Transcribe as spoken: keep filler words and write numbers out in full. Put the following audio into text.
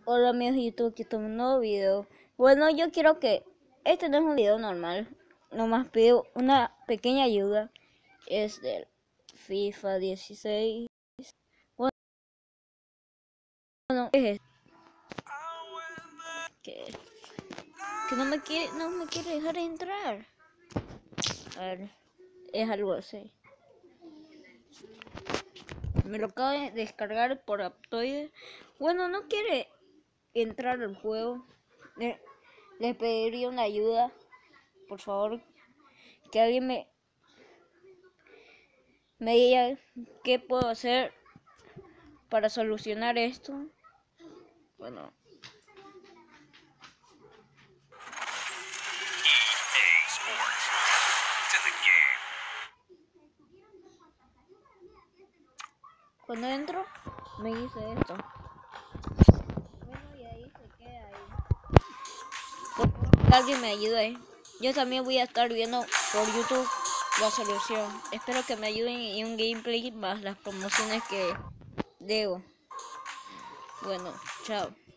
Hola amigos de YouTube, aquí está un nuevo video. Bueno, yo quiero que este no es un video normal, nomás pido una pequeña ayuda. Es del FIFA dieciséis. Bueno, ¿qué es esto? Que, que no me quiere, no me quiere dejar entrar. A ver, es algo así. Me lo acabo de descargar por Aptoide. Bueno, no quiere entrar al juego. Le, le pediría una ayuda. Por favor, que alguien me, me diga qué puedo hacer para solucionar esto. Bueno, cuando entro me dice esto. Bueno, y ahí se queda ahí. Por favor, que alguien me ayude. Yo también voy a estar viendo por YouTube la solución. Espero que me ayuden y un gameplay más las promociones que debo. Bueno, chao.